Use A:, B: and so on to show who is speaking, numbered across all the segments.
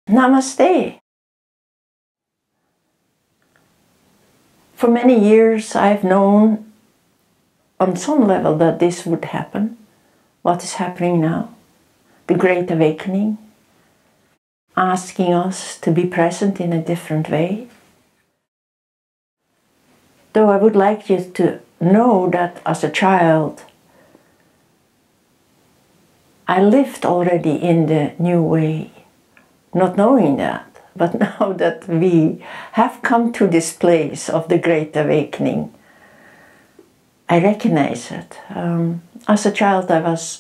A: Namaste. For many years I've known on some level that this would happen. What is happening now? The Great Awakening, asking us to be present in a different way. Though I would like you to know that as a child I lived already in the new way, not knowing that. But now that we have come to this place of the Great Awakening, I recognize it. As a child I was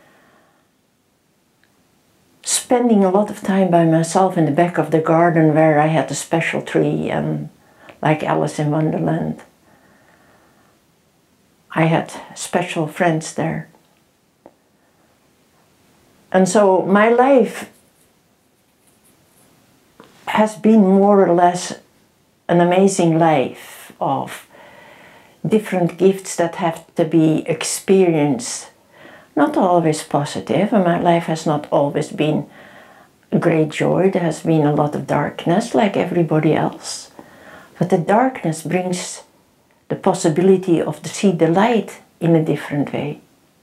A: spending a lot of time by myself in the back of the garden where I had a special tree, and like Alice in Wonderland, I had special friends there. And so my life has been more or less an amazing life of different gifts that have to be experienced. Not always positive, and my life has not always been great joy. There has been a lot of darkness like everybody else. But the darkness brings the possibility of to see the light in a different way.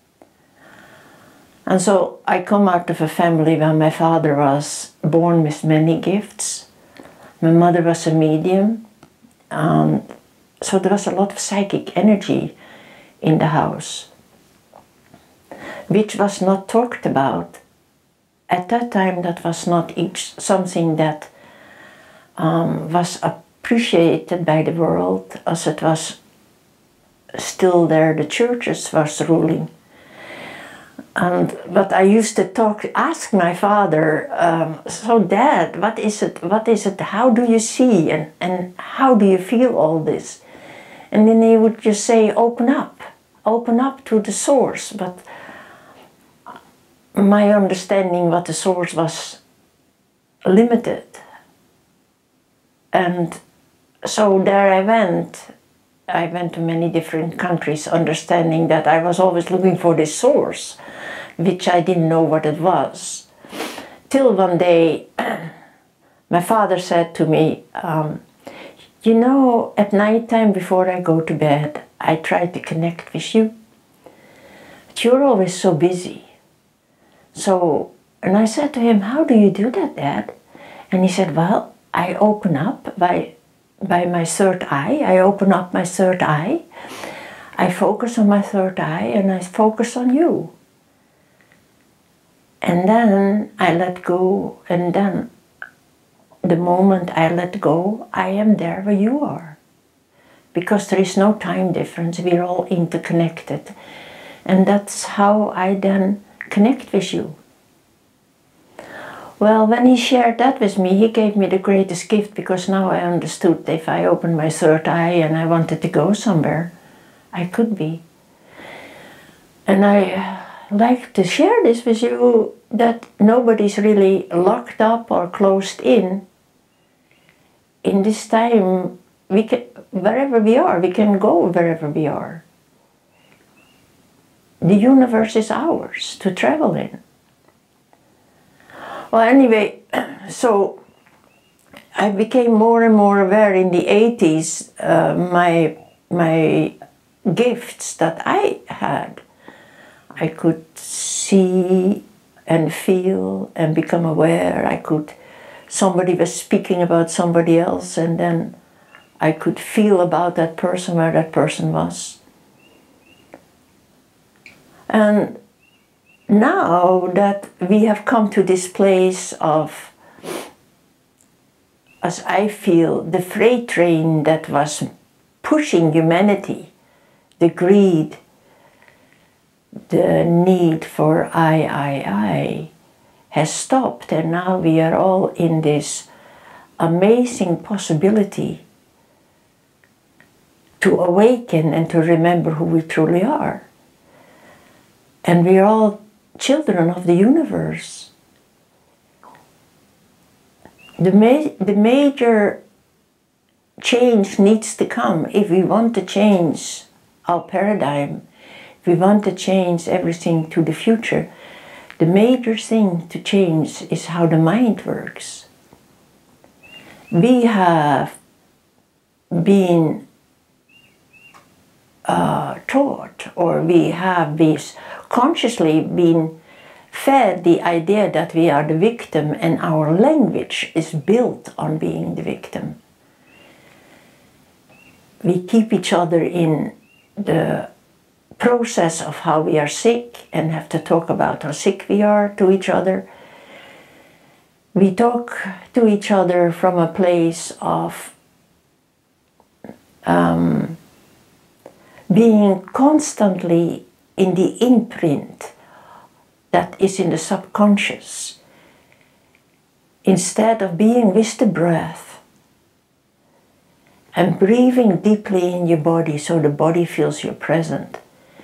A: And so I come out of a family where my father was born with many gifts. My mother was a medium. So there was a lot of psychic energy in the house, which was not talked about. At that time that was not something that was appreciated by the world, as it was still there, the churches was ruling. But I used to ask my father, so Dad, what is it, how do you see and how do you feel all this? And then he would just say, open up to the source. But my understanding what the source was limited. And so there I went to many different countries, understanding that I was always looking for this source, which I didn't know what it was. Till one day, my father said to me, you know, at night time before I go to bed, I try to connect with you, but you're always so busy. So, and I said to him, how do you do that, Dad? And he said, well, I open up by my third eye. I open up my third eye. I focus on my third eye and I focus on you. And then I let go, and then the moment I let go, I am there where you are. Because there is no time difference, we're all interconnected. And that's how I then connect with you. Well, when he shared that with me, he gave me the greatest gift, because now I understood if I opened my third eye and I wanted to go somewhere, I could be. And I like to share this with you, that nobody's really locked up or closed in. In this time, we can, wherever we are, we can go wherever we are. The universe is ours to travel in. Well, anyway, so I became more and more aware in the 80s, my gifts that I had. I could see and feel and become aware. Somebody was speaking about somebody else, and then I could feel about that person, where that person was. And now that we have come to this place of, as I feel, the freight train that was pushing humanity, the greed, the need for I, has stopped, and now we are all in this amazing possibility to awaken and to remember who we truly are. And we are all children of the universe. The major change needs to come if we want to change our paradigm. If we want to change everything to the future, the major thing to change is how the mind works. we have been taught, or we have consciously been fed the idea that we are the victim, and our language is built on being the victim. We keep each other in the process of how we are sick and have to talk about how sick we are to each other. We talk to each other from a place of being constantly in the imprint that is in the subconscious, instead of being with the breath and breathing deeply in your body so the body feels you're present.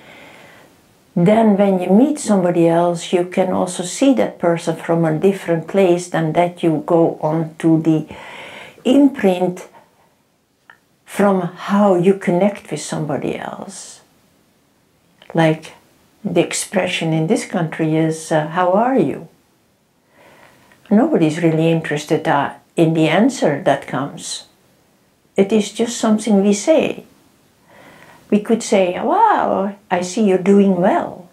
A: Then when you meet somebody else, you can also see that person from a different place than that you go on to the imprint from how you connect with somebody else. Like the expression in this country is, how are you? Nobody's really interested in the answer that comes. It is just something we say. We could say, wow, I see you're doing well.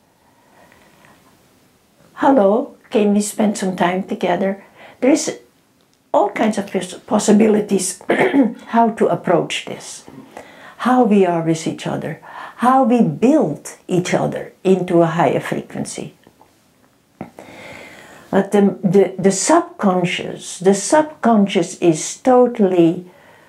A: Hello, can we spend some time together? There is all kinds of possibilities how to approach this. How we are with each other. How we build each other into a higher frequency. But the subconscious is totally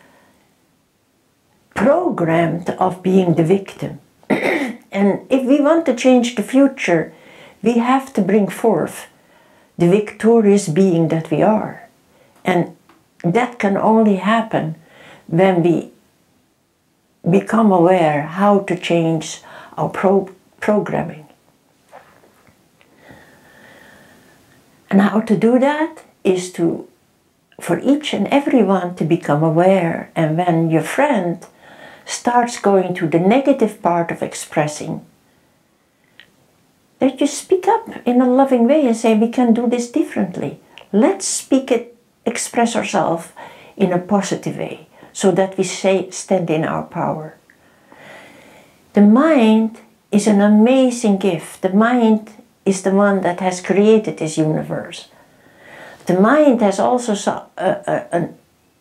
A: programmed of being the victim. And if we want to change the future, we have to bring forth the victorious being that we are. And that can only happen when we become aware how to change our programming. And how to do that is for each and everyone to become aware. And when your friend starts going to the negative part of expressing, that you speak up in a loving way and say, we can do this differently. Let's express ourselves in a positive way, so that we stand in our power. The mind is an amazing gift. The mind is the one that has created this universe. The mind has also a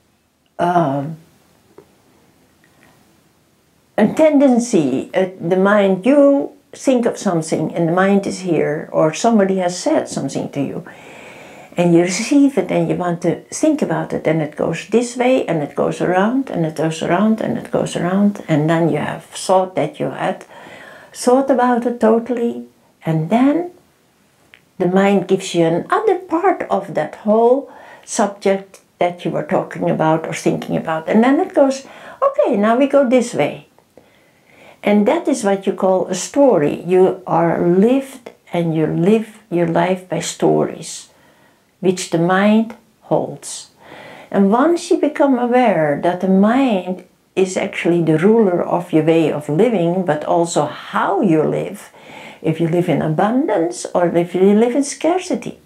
A: tendency, the mind, you think of something and the mind is here, or somebody has said something to you, and you receive it and you want to think about it, and it goes this way and it goes around and it goes around and it goes around, and then you have thought that you had thought about it totally, and then the mind gives you another part of that whole subject that you were talking about or thinking about, and then it goes, okay, now we go this way. And that is what you call a story. You are lived and you live your life by stories, which the mind holds. And once you become aware that the mind is actually the ruler of your way of living, but also how you live, if you live in abundance or if you live in scarcity,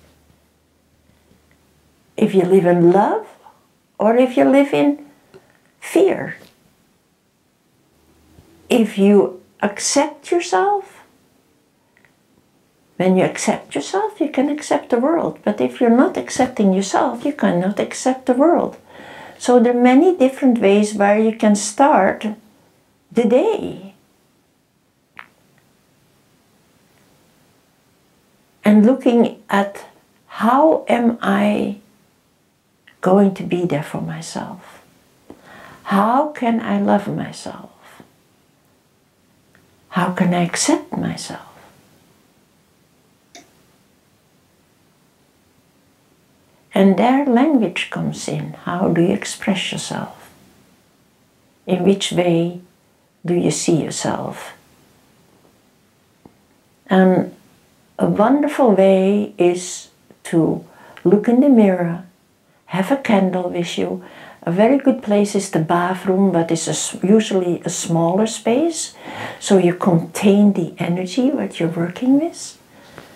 A: if you live in love or if you live in fear, if you accept yourself, when you accept yourself, you can accept the world. But if you're not accepting yourself, you cannot accept the world. So there are many different ways where you can start the day. And looking at how am I going to be there for myself? How can I love myself? How can I accept myself? And there language comes in. How do you express yourself? In which way do you see yourself? And a wonderful way is to look in the mirror, have a candle with you. A very good place is the bathroom, but it's usually a smaller space, so you contain the energy that you're working with.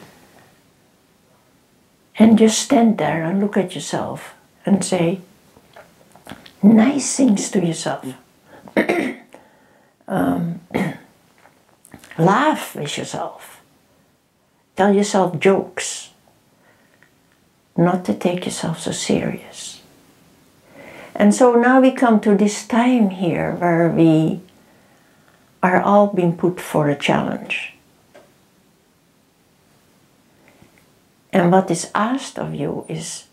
A: And just stand there and look at yourself and say, nice things to yourself. Laugh with yourself. Tell yourself jokes. Not to take yourself so serious. And so now we come to this time here where we are all being put for a challenge. And what is asked of you is,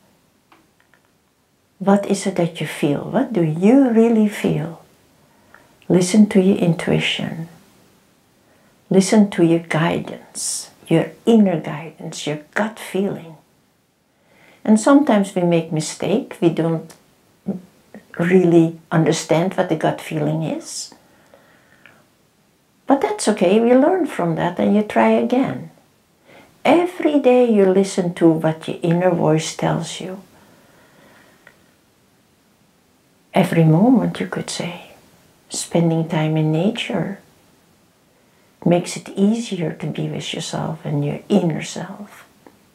A: what is it that you feel? What do you really feel? Listen to your intuition. Listen to your guidance, your inner guidance, your gut feeling. And sometimes we make mistakes. We don't really understand what the gut feeling is. But that's okay. We learn from that and you try again. Every day you listen to what your inner voice tells you. Every moment, you could say. Spending time in nature makes it easier to be with yourself and your inner self.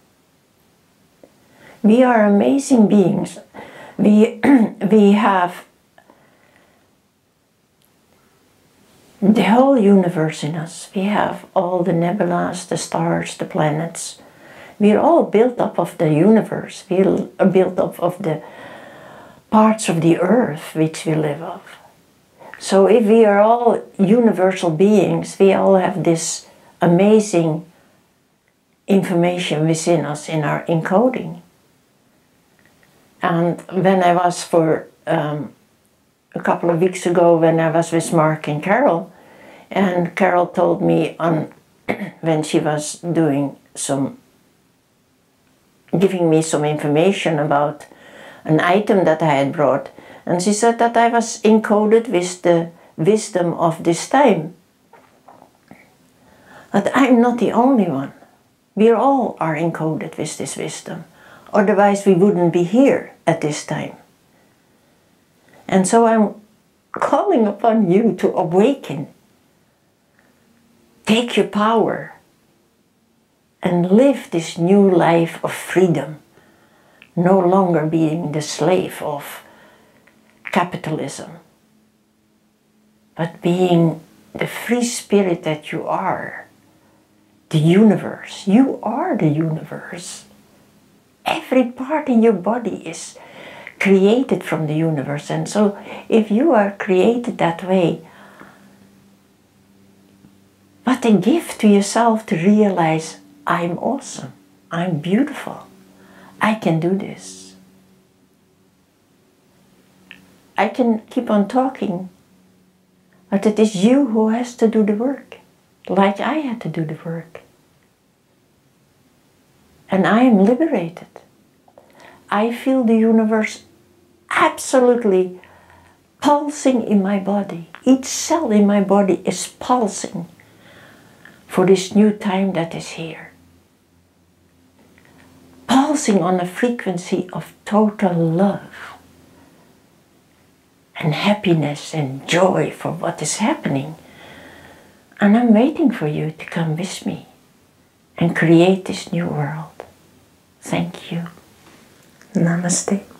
A: We are amazing beings. We have the whole universe in us. We have all the nebulas, the stars, the planets. We are all built up of the universe. We are built up of the parts of the earth which we live of. So if we are all universal beings, we all have this amazing information within us in our encoding. And when I was a couple of weeks ago, when I was with Mark and Carol told me when she was giving me some information about an item that I had brought, and she said that I was encoded with the wisdom of this time. But I'm not the only one. We all are encoded with this wisdom. Otherwise we wouldn't be here at this time. And so I'm calling upon you to awaken. Take your power and live this new life of freedom. No longer being the slave of capitalism, but being the free spirit that you are. The universe. You are the universe. Every part in your body is created from the universe. And so if you are created that way, what a gift to yourself to realize, I'm awesome, I'm beautiful, I can do this. I can keep on talking, but it is you who has to do the work, like I had to do the work. And I am liberated. I feel the universe absolutely pulsing in my body. Each cell in my body is pulsing for this new time that is here. Pulsing on a frequency of total love and happiness and joy for what is happening. And I'm waiting for you to come with me and create this new world. Thank you. Namaste.